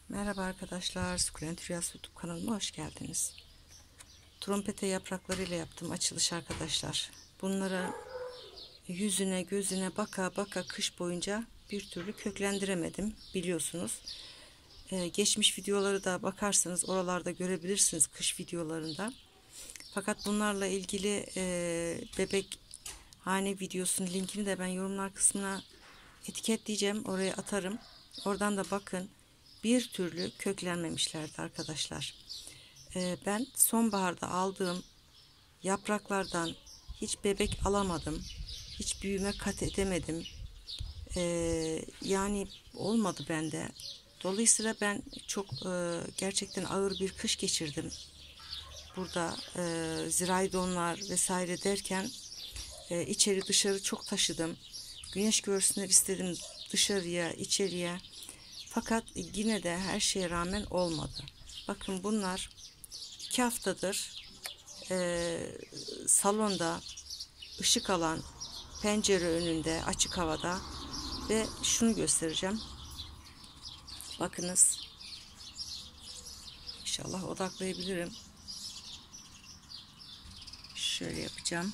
Merhaba arkadaşlar, Sukulent Rüyası YouTube kanalıma hoş geldiniz. Trompete yapraklarıyla yaptım açılış arkadaşlar. Bunlara yüzüne gözüne baka baka kış boyunca bir türlü köklendiremedim biliyorsunuz. Geçmiş videoları da bakarsanız oralarda görebilirsiniz, kış videolarında. Fakat bunlarla ilgili bebek hane videosunun linkini de ben yorumlar kısmına etiketleyeceğim, oraya atarım. Oradan da bakın. Bir türlü köklenmemişlerdi arkadaşlar. Ben sonbaharda aldığım yapraklardan hiç bebek alamadım. Hiç büyüme kat edemedim. Yani olmadı bende. Dolayısıyla ben çok gerçekten ağır bir kış geçirdim. Burada zirai donlar vesaire derken içeri dışarı çok taşıdım. Güneş görsünler istedim dışarıya, içeriye. Fakat yine de her şeye rağmen olmadı. Bakın bunlar 2 haftadır salonda ışık alan pencere önünde açık havada ve şunu göstereceğim. Bakınız. İnşallah odaklayabilirim. Şöyle yapacağım.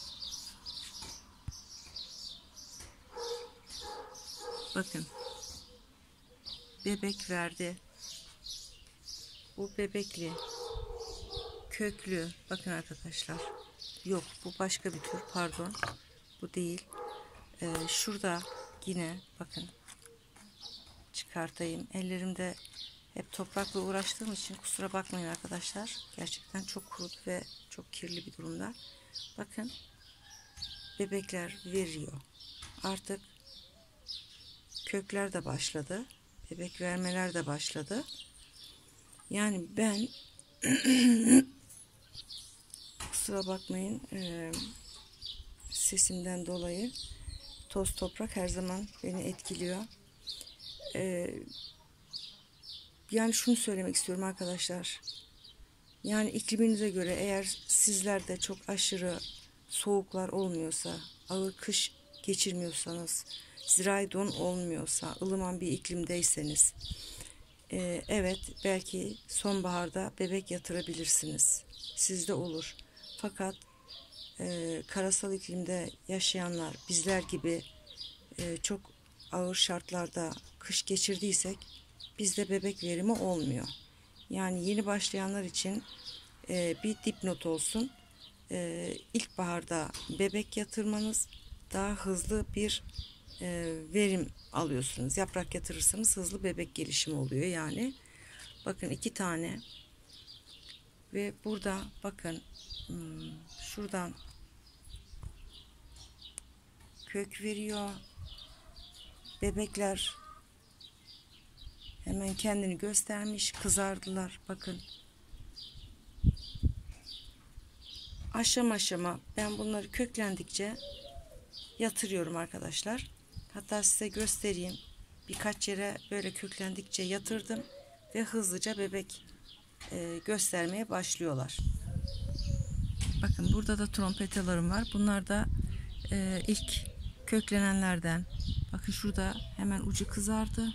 Bakın. Bebek verdi. Bu bebekli. Köklü. Bakın arkadaşlar. Yok, bu başka bir tür. Pardon. Bu değil. Şurada yine bakın. Çıkartayım. Ellerimde hep toprakla uğraştığım için kusura bakmayın arkadaşlar. Gerçekten çok kuru ve çok kirli bir durumda. Bakın. Bebekler veriyor. Artık kökler de başladı. Bebek vermeler de başladı. Yani ben kusura bakmayın sesimden dolayı toz toprak her zaman beni etkiliyor. Yani şunu söylemek istiyorum arkadaşlar. Yani ikliminize göre eğer sizlerde çok aşırı soğuklar olmuyorsa, ağır kış geçirmiyorsanız, zirai don olmuyorsa, ılıman bir iklimdeyseniz, evet belki sonbaharda bebek yatırabilirsiniz. Sizde olur. Fakat karasal iklimde yaşayanlar bizler gibi çok ağır şartlarda kış geçirdiysek bizde bebek verimi olmuyor. Yani yeni başlayanlar için bir dipnot olsun. İlkbaharda bebek yatırmanız daha hızlı bir verim alıyorsunuz. Yaprak yatırırsanız hızlı bebek gelişimi oluyor yani. Bakın 2 tane ve burada bakın şuradan kök veriyor. Bebekler hemen kendini göstermiş, kızardılar. Bakın. Aşama aşama ben bunları köklendikçe yatırıyorum arkadaşlar. Hatta size göstereyim. Birkaç yere böyle köklendikçe yatırdım ve hızlıca bebek göstermeye başlıyorlar. Bakın burada da trompetalarım var. Bunlar da ilk köklenenlerden. Bakın şurada hemen ucu kızardı.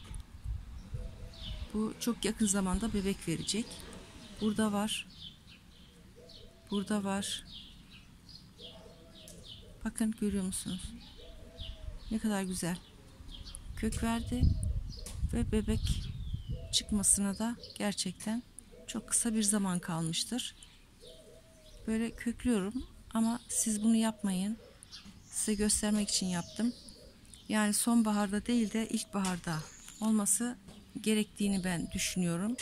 Bu çok yakın zamanda bebek verecek. Burada var. Burada var. Bakın görüyor musunuz? Ne kadar güzel. Kök verdi ve bebek çıkmasına da gerçekten çok kısa bir zaman kalmıştır. Böyle köklüyorum ama siz bunu yapmayın. Size göstermek için yaptım. Yani sonbaharda değil de ilkbaharda olması gerektiğini ben düşünüyorum.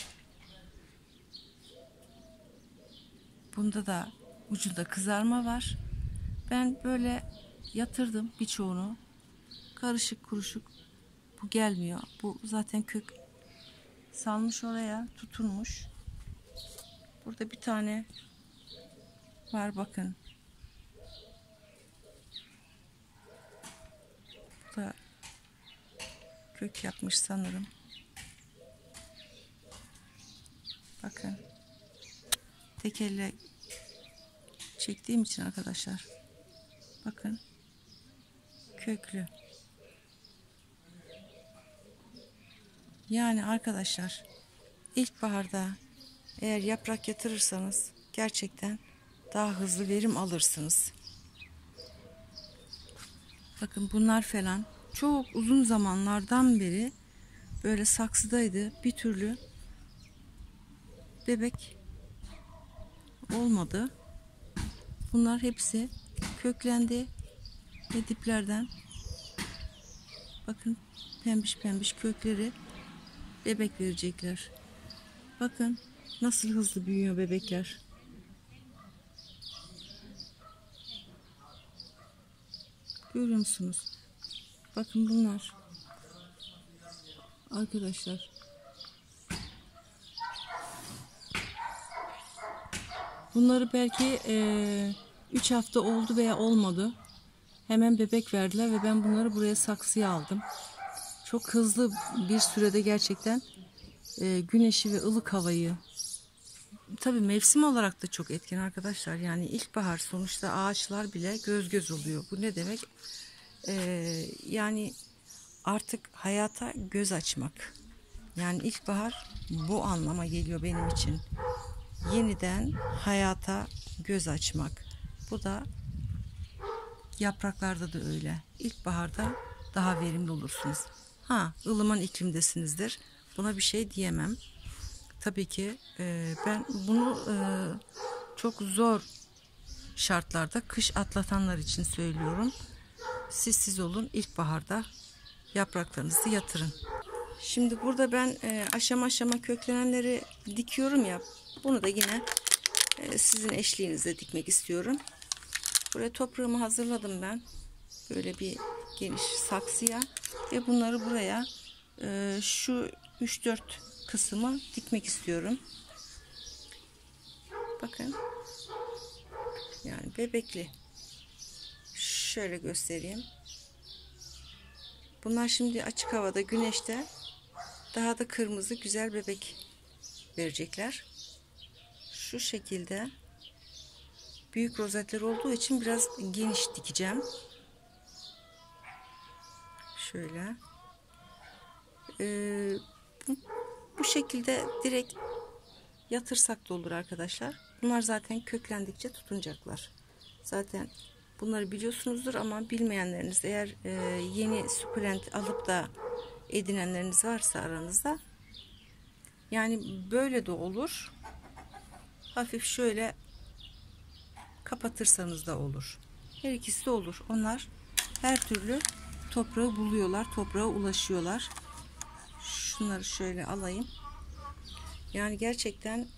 Bunda da ucunda kızarma var. Ben böyle yatırdım birçoğunu. Karışık kuruşuk. Bu gelmiyor. Bu zaten kök salmış oraya, tutunmuş. Burada bir tane var bakın. Bu da kök yapmış sanırım. Bakın. Tek elle çektiğim için arkadaşlar. Bakın. Köklü. Yani arkadaşlar İlkbaharda eğer yaprak yatırırsanız gerçekten daha hızlı verim alırsınız. Bakın bunlar falan çok uzun zamanlardan beri böyle saksıdaydı. Bir türlü bebek olmadı. Bunlar hepsi köklendi ve diplerden bakın pembiş pembiş kökleri bebek verecekler. Bakın nasıl hızlı büyüyor bebekler. Görüyor musunuz? Bakın bunlar. Arkadaşlar. Bunları belki 3 hafta oldu veya olmadı. Hemen bebek verdiler ve ben bunları buraya saksıya aldım. Çok hızlı bir sürede gerçekten güneşi ve ılık havayı, tabii mevsim olarak da çok etken arkadaşlar. Yani ilkbahar sonuçta ağaçlar bile göz göz oluyor. Bu ne demek? Yani artık hayata göz açmak. Yani ilkbahar bu anlama geliyor benim için. Yeniden hayata göz açmak. Bu da yapraklarda da öyle. İlkbaharda daha verimli olursunuz. ılıman iklimdesinizdir. Buna bir şey diyemem. Tabii ki ben bunu çok zor şartlarda kış atlatanlar için söylüyorum. Siz olun, ilkbaharda yapraklarınızı yatırın. Şimdi burada ben aşama aşama köklenenleri dikiyorum ya. Bunu da yine sizin eşliğinizle dikmek istiyorum. Buraya toprağımı hazırladım ben. Böyle bir geniş saksıya ve bunları buraya şu 3-4 kısmı dikmek istiyorum. Bakın. Yani bebekli. Şöyle göstereyim. Bunlar şimdi açık havada, güneşte daha da kırmızı güzel bebek verecekler. Şu şekilde büyük rozetler olduğu için biraz geniş dikeceğim. Şöyle. Bu şekilde direkt yatırsak da olur arkadaşlar. Bunlar zaten köklendikçe tutunacaklar. Zaten bunları biliyorsunuzdur ama bilmeyenleriniz, eğer yeni sukulent alıp da edinenleriniz varsa aranızda, yani böyle de olur. Hafif şöyle kapatırsanız da olur. Her ikisi de olur. Onlar her türlü toprağı buluyorlar, toprağa ulaşıyorlar. Şunları şöyle alayım. Yani gerçekten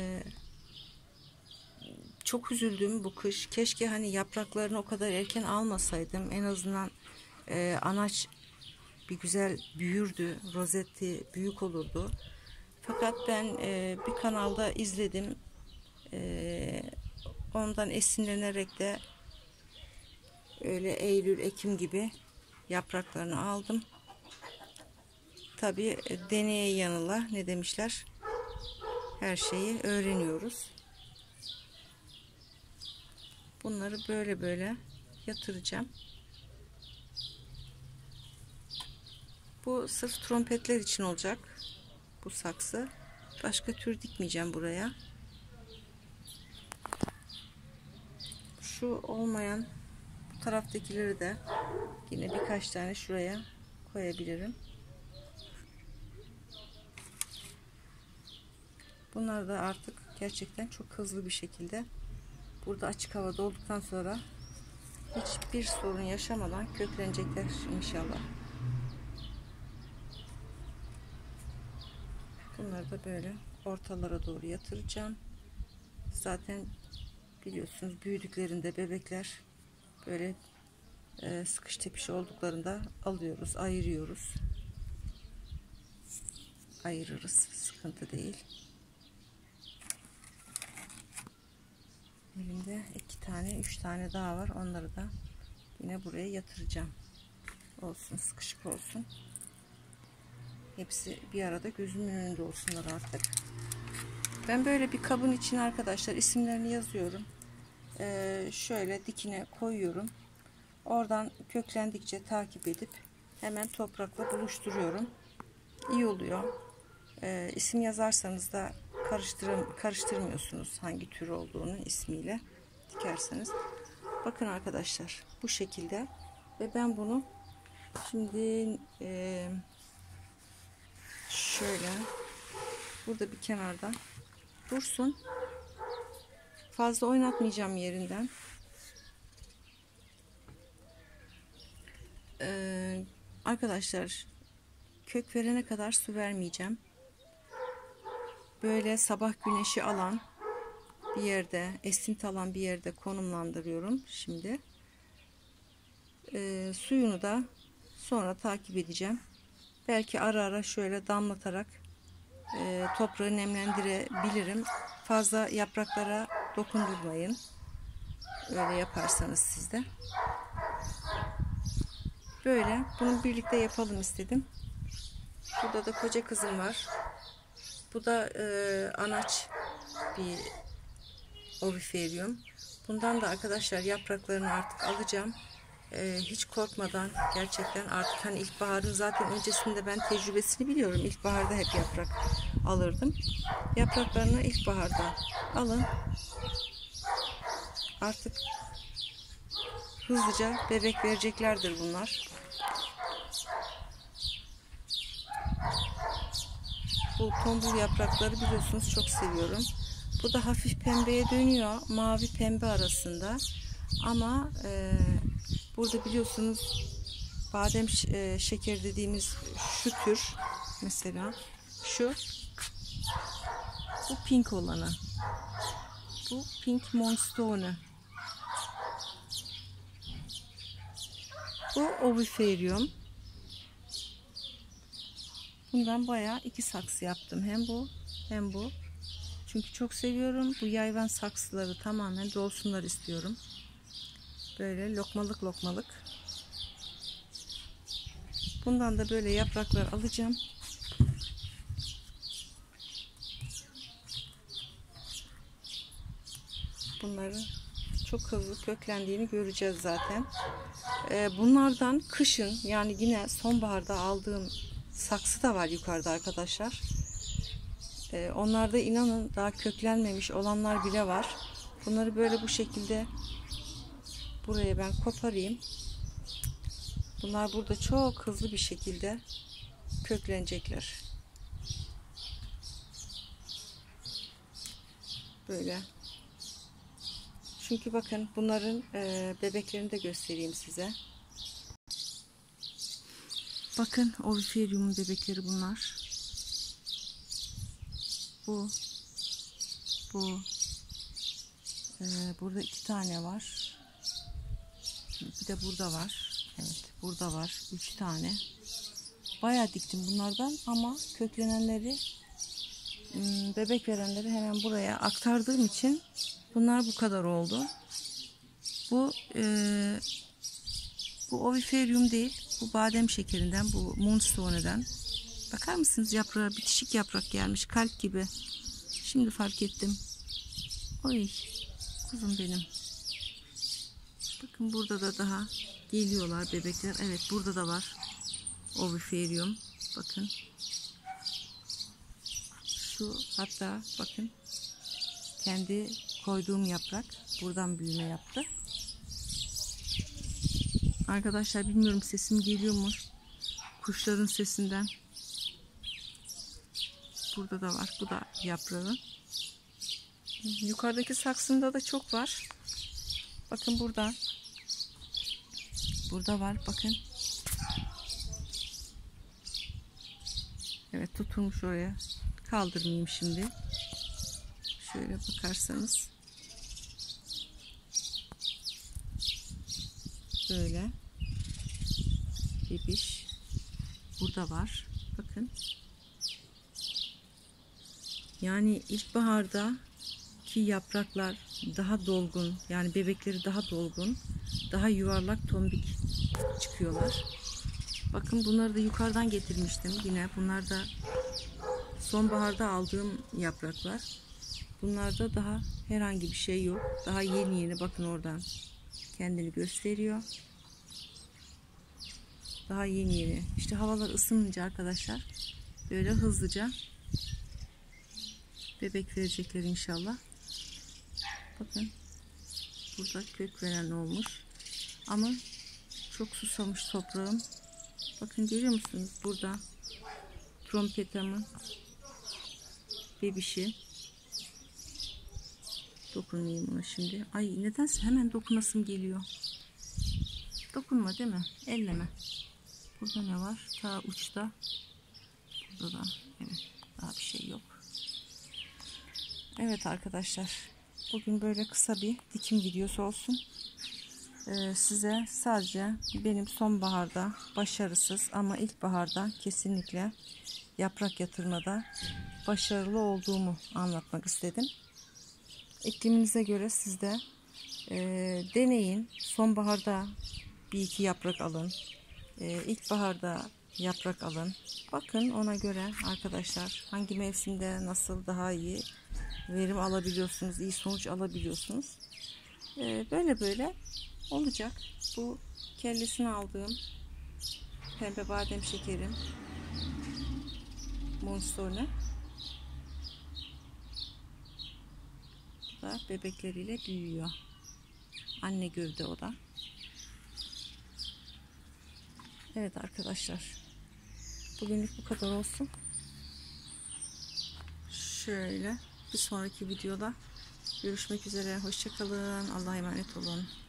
çok üzüldüm bu kış. Keşke hani yapraklarını o kadar erken almasaydım. En azından anaç bir güzel büyürdü. Rozeti büyük olurdu. Fakat ben bir kanalda izledim. Ondan esinlenerek de öyle Eylül, Ekim gibi yapraklarını aldım. Tabii deneye yanıla, ne demişler? Her şeyi öğreniyoruz. Bunları böyle böyle yatıracağım. Bu sırf trompetler için olacak. Bu saksı. Başka tür dikmeyeceğim buraya. Şu olmayan bu taraftakileri de yine birkaç tane şuraya koyabilirim. Bunlar da artık gerçekten çok hızlı bir şekilde burada açık havada olduktan sonra hiçbir sorun yaşamadan köklenecekler inşallah. Bunları da böyle ortalara doğru yatıracağım. Zaten biliyorsunuz büyüdüklerinde bebekler böyle sıkış tepiş olduklarında alıyoruz, ayırıyoruz. Ayırırız, sıkıntı değil. Elimde 2 tane 3 tane daha var, onları da yine buraya yatıracağım. Olsun, sıkışık olsun. Hepsi bir arada gözümün önünde olsunlar artık. Ben böyle bir kabın içine arkadaşlar isimlerini yazıyorum. Şöyle dikine koyuyorum. Oradan köklendikçe takip edip hemen toprakla buluşturuyorum. İyi oluyor. İsim yazarsanız da karıştırmıyorsunuz hangi tür olduğunu ismiyle dikerseniz. Bakın arkadaşlar, bu şekilde. Ve ben bunu şimdi şöyle burada bir kenarda dursun. Fazla oynatmayacağım yerinden. Arkadaşlar, kök verene kadar su vermeyeceğim. Böyle sabah güneşi alan bir yerde, esinti alan bir yerde konumlandırıyorum şimdi. Suyunu da sonra takip edeceğim. Belki ara ara şöyle damlatarak toprağı nemlendirebilirim. Fazla yapraklara dokundurmayın. Öyle yaparsanız siz de. Böyle bunu birlikte yapalım istedim. Burada da koca kızım var. Bu da anaç bir oviferium. Bundan da arkadaşlar yapraklarını artık alacağım. Hiç korkmadan, gerçekten artık hani ilkbaharın zaten öncesinde ben tecrübesini biliyorum. İlkbaharda hep yaprak alırdım. Yapraklarını ilkbaharda alın. Artık hızlıca bebek vereceklerdir bunlar. Bu tombul yaprakları biliyorsunuz çok seviyorum. Bu da hafif pembeye dönüyor. Mavi pembe arasında. Ama burada biliyorsunuz badem şeker dediğimiz şu tür, mesela şu, bu pink olanı, bu pink moonstone, bu oviferium. Bundan bayağı 2 saksı yaptım, hem bu hem bu, çünkü çok seviyorum. Bu yayvan saksıları tamamen dolsunlar istiyorum, böyle lokmalık lokmalık. Bundan da böyle yapraklar alacağım. Bunları çok hızlı köklendiğini göreceğiz zaten. Bunlardan kışın, yani yine sonbaharda aldığım saksı da var yukarıda arkadaşlar. Onlarda inanın daha köklenmemiş olanlar bile var. Bunları böyle bu şekilde buraya ben koparayım. Bunlar burada çok hızlı bir şekilde köklenecekler. Böyle. Çünkü bakın bunların bebeklerini de göstereyim size. Bakın oviferium'un bebekleri bunlar. Bu. Burada 2 tane var. Bir de burada var. Evet, burada var 3 tane. Bayağı diktim bunlardan ama köklenenleri, bebek verenleri hemen buraya aktardığım için bunlar bu kadar oldu. Bu oviferium değil, bu badem şekerinden, bu moonstone'dan. Bakar mısınız yaprağa, bitişik yaprak gelmiş, kalp gibi. Şimdi fark ettim. Oy kuzum benim. Bakın burada da daha geliyorlar bebekler. Evet, burada da var oviferium. Bakın. Şu, hatta bakın kendi koyduğum yaprak buradan büyüme yaptı. Arkadaşlar bilmiyorum sesim geliyor mu? Kuşların sesinden. Burada da var. Bu da yaprağı. Yukarıdaki saksında da çok var. Bakın burada. Burada var. Bakın. Evet, tutulmuş oraya. Kaldırmayayım şimdi. Şöyle bakarsanız. Böyle. Bebiş. Burada var. Bakın. Yani ilkbaharda ki yapraklar daha dolgun, yani bebekleri daha dolgun, daha yuvarlak tombik çıkıyorlar. Bakın bunları da yukarıdan getirmiştim yine. Bunlar da sonbaharda aldığım yapraklar. Bunlarda daha herhangi bir şey yok. Daha yeni yeni, bakın oradan kendini gösteriyor. Daha yeni yeni. İşte havalar ısınınca arkadaşlar böyle hızlıca bebek verecekler inşallah. Bakın burada kök veren olmuş. Ama çok susamış toprağım. Bakın görüyor musunuz? Burada trompetamın bebişi. Dokunayım ona şimdi. Ay nedense hemen dokunasım geliyor. Dokunma değil mi? Elleme. Burada ne var? Ta uçta. Burada da evet, daha bir şey yok. Evet arkadaşlar. Bugün böyle kısa bir dikim videosu olsun. Size sadece benim sonbaharda başarısız ama ilkbaharda kesinlikle yaprak yatırmada başarılı olduğumu anlatmak istedim. İkliminize göre siz de deneyin. Sonbaharda bir iki yaprak alın. İlkbaharda yaprak alın. Bakın ona göre arkadaşlar hangi mevsimde nasıl daha iyi verim alabiliyorsunuz, iyi sonuç alabiliyorsunuz. Böyle böyle olacak. Bu kellesini aldığım pembe badem şekerim Moonstone da bebekleriyle büyüyor. Anne gövde o da. Evet arkadaşlar. Bugünlük bu kadar olsun. Şöyle bir sonraki videoda görüşmek üzere. Hoşça kalın. Allah'a emanet olun.